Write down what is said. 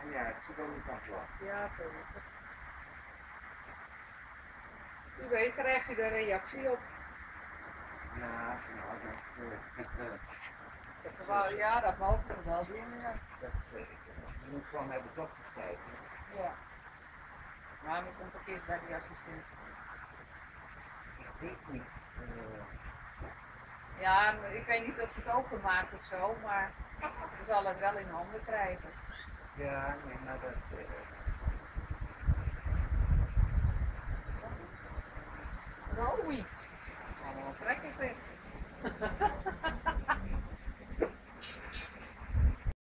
Ja, het zit ook niet aan slag. Ja, zo is het. U weet, krijg je er reactie op. Ja, nou, Ja, dat mogen ze wel doen, ja. Je moet gewoon naar de dokter kijken. Ja. Maar dan komt ook eerst bij die assistent. Ik weet niet. Ja, ik weet niet of ze het openmaakt of zo, maar ze zal het wel in handen krijgen. Ja, nee, maar dat...